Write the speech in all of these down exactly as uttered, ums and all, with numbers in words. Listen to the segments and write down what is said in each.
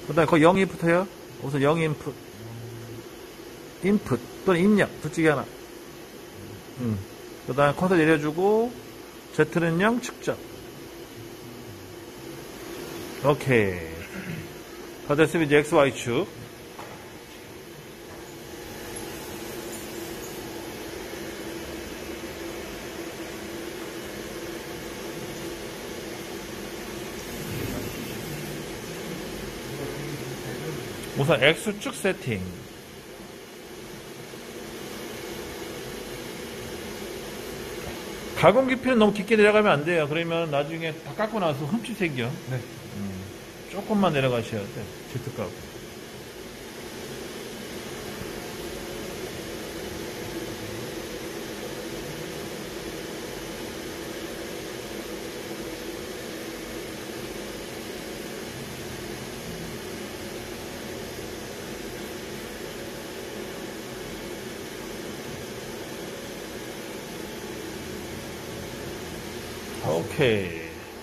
그 다음에 거기 영 인풋해요. 우선 영 인풋. 인풋 또는 입력. 둘 중에 하나. 음. 그 다음에 콘솔 내려주고, Z는 영 측정. 오케이. 다 됐으면 이제 엑스 와이축. 우선 X축 세팅. 가공 깊이는 너무 깊게 내려가면 안 돼요. 그러면 나중에 다 깎고 나서 흠집 생겨. 네. 음, 조금만 내려가셔야 돼. Z값. 오케이.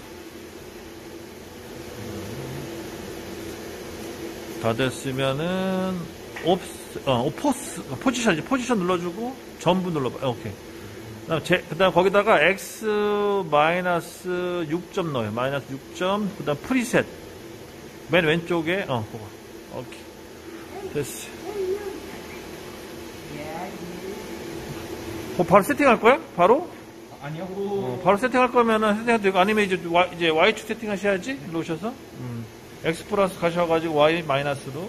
다 됐으면은 옵스, 어, 포스, 포지션 이제 포지션 눌러주고 전부 눌러봐. 오케이. 그다음 제, 그다음 거기다가 x 마이너스 육 점 넣어요. 마이너스 육 점. 그다음 프리셋 맨 왼쪽에 어 그거. 오케이. 됐어. 어, 바로 세팅할 거야? 바로? 아니요. 어, 바로 세팅할 거면은 세팅해도 되고, 아니면 이제, Y, 이제 Y축 세팅하셔야지. 일로 오셔서. 음. X 플러스 가셔가지고 Y 마이너스로.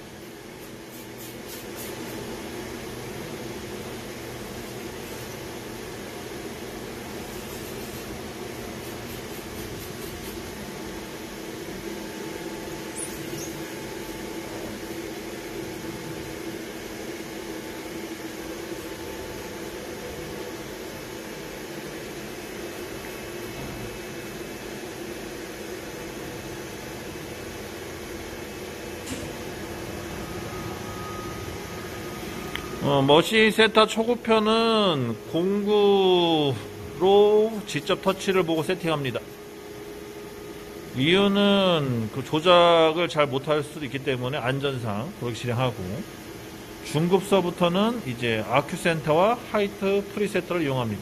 어, 머신 세타 초급편은 공구로 직접 터치를 보고 세팅합니다. 이유는 그 조작을 잘 못할 수도 있기 때문에 안전상 그렇게 진행하고, 중급서부터는 이제 아큐센터와 하이트 프리세터를 이용합니다.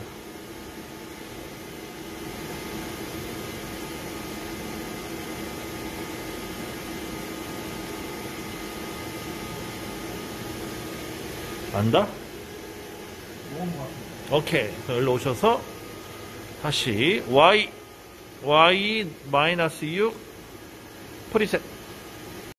안다? 오케이. 여기로 오셔서 다시 Y Y 마이너스 육 프리셋.